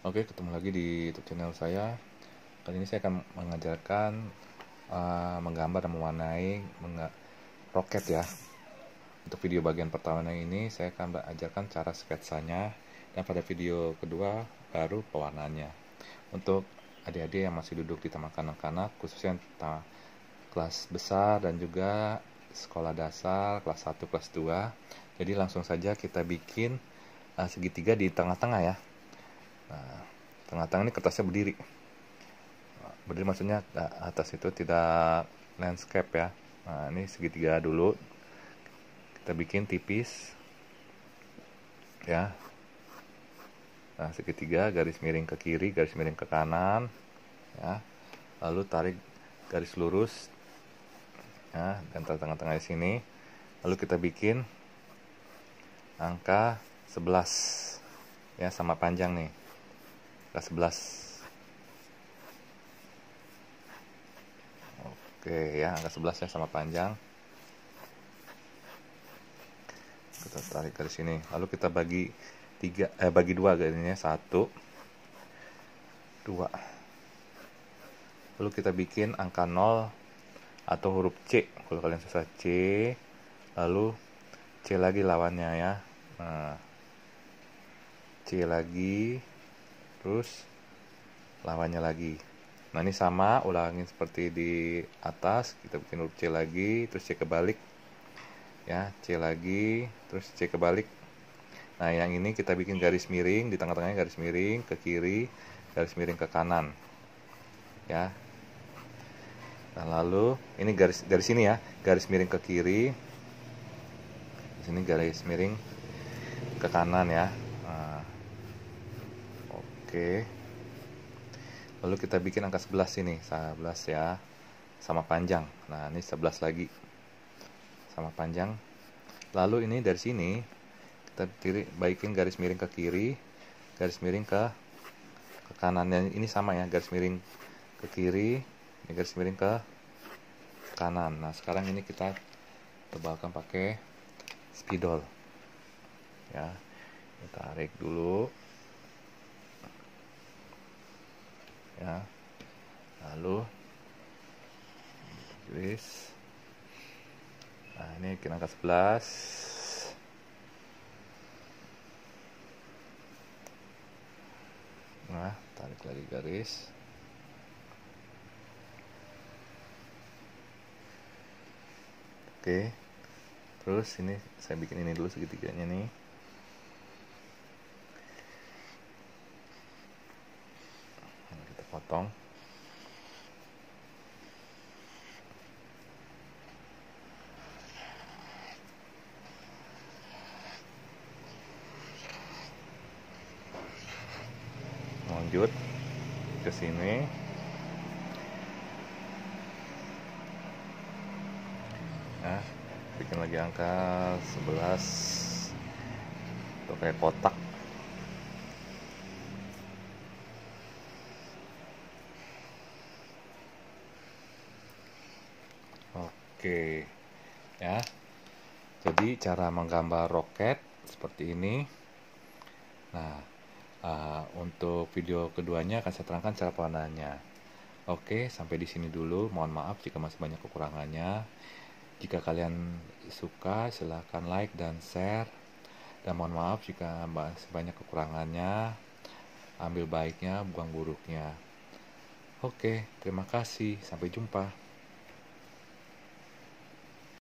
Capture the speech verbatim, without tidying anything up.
Oke, ketemu lagi di YouTube channel saya. Kali ini saya akan mengajarkan uh, menggambar dan mewarnai mengga- roket ya. Untuk video bagian pertama ini saya akan mengajarkan cara sketsanya, dan pada video kedua baru pewarnaannya. Untuk adik-adik yang masih duduk di taman kanak-kanak, khususnya ta- kelas besar dan juga sekolah dasar kelas satu, kelas dua. Jadi langsung saja kita bikin uh, segitiga di tengah-tengah ya. Nah, tengah-tengah ini kertasnya berdiri. Berdiri maksudnya atas itu tidak landscape ya. Nah, ini segitiga dulu. Kita bikin tipis. Ya. Nah, segitiga, garis miring ke kiri, garis miring ke kanan. Ya. Lalu tarik garis lurus. Ya, dan tengah-tengah di sini. Lalu kita bikin angka sebelas. Ya, sama panjang nih. Angka sebelas. Oke ya, angka sebelas ya sama panjang. Kita tarik garis sini. Lalu kita bagi tiga eh bagi dua garisnya, satu, dua. Lalu kita bikin angka nol atau huruf C. Kalau kalian susah C, lalu C lagi lawannya ya. Nah, C lagi, terus lawannya lagi. Nah, ini sama, ulangin seperti di atas. Kita bikin huruf C lagi, terus C kebalik. Ya, C lagi, terus C kebalik. Nah, yang ini kita bikin garis miring, di tengah-tengahnya garis miring ke kiri, garis miring ke kanan. Ya. Nah, lalu ini garis garis ini ya, garis miring ke kiri. Di sini garis miring ke kanan ya. Nah, oke. Lalu kita bikin angka sebelas ini, sebelas ya. Sama panjang. Nah, ini sebelas lagi. Sama panjang. Lalu ini dari sini kita tiri, baikin garis miring ke kiri, garis miring ke ke kanan. Dan ini sama ya, garis miring ke kiri, ini garis miring ke kanan. Nah, sekarang ini kita tebalkan pakai spidol. Ya. Kita tarik dulu. Ya. Lalu tulis. Nah, ini bikin angka sebelas. Nah, tarik lagi garis. Oke. Terus ini saya bikin ini dulu segitiganya nih. Nah, kita potong. Lanjut ke sini. Nah, bikin lagi angka sebelas untuk kayak kotak. Oke ya, jadi cara menggambar roket seperti ini. Nah, uh, untuk video keduanya akan saya terangkan cara pewarnaannya. Oke, sampai di sini dulu. Mohon maaf jika masih banyak kekurangannya. Jika kalian suka, silahkan like dan share. Dan mohon maaf jika masih banyak kekurangannya. Ambil baiknya, buang buruknya. Oke, terima kasih. Sampai jumpa.